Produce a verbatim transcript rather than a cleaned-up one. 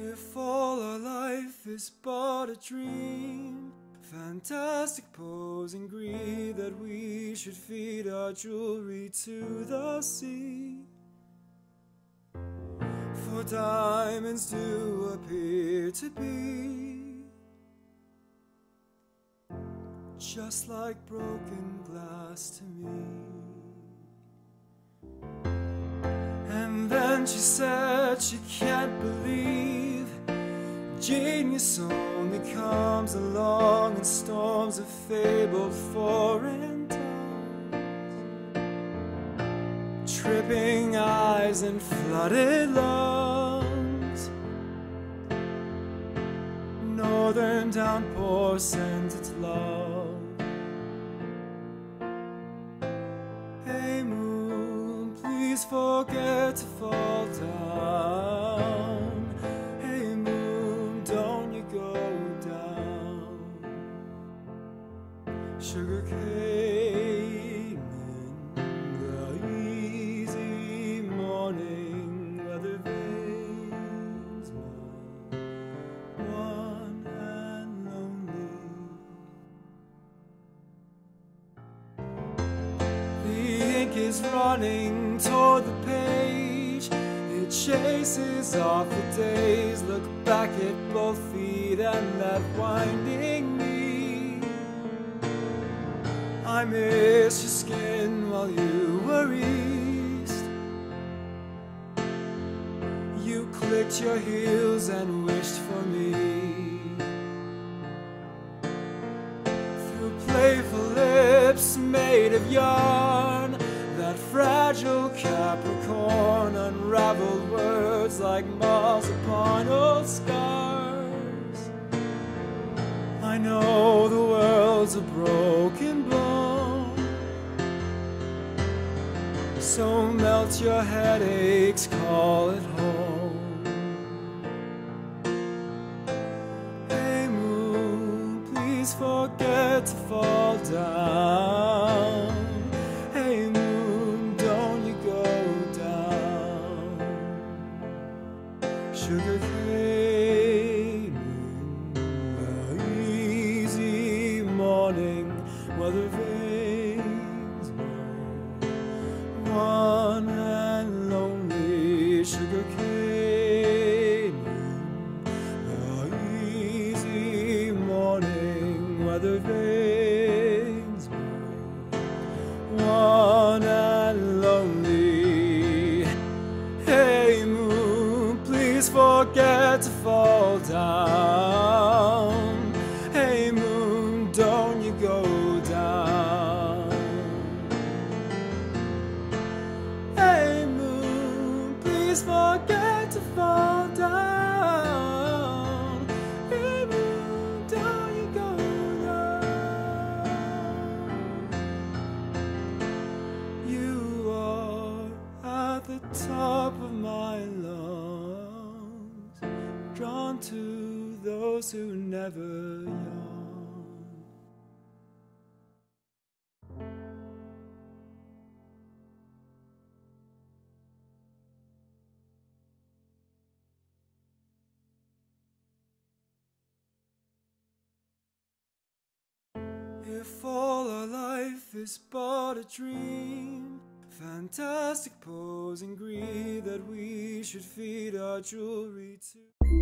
If all our life is but a dream, fantastic pose and greed that we should feed our jewelry to the sea. For diamonds do appear to be just like broken glass to me. And then she said she can't believe genius only comes along in storms of fabled foreign tongues, tripping eyes and flooded lungs. Northern downpour sends its love. Hey moon, please forget to fall down. Hey moon, don't you go down. Sugar cane in the easy morning weather veins, my one and lonely. The ink is running toward the page, it chases off the days. Look back at both feet and that winding knee. I miss your skin while you were east. You clicked your heels and wished for me. Through playful lips made of yarn, that fragile Capricorn unraveled words like moths upon old scars. I know the world's a broken bone, so melt your headaches, call it home. Hey moon, please forget to fall down. Hey moon, don't you go down. Sugar cane in the easy morning weather veins, one and lonely. Sugar cane in the easy morning weather veins, one and lonely. Hey moon, please forget to fall down. Hey moon, don't you go down. Hey moon, please forget to fall down. Hey moon, don't you go down. You are at the top of my lungs, drawn to those who never yawn. If all our life is but a dream, fantastic pose and greed that we should feed our jewelry to.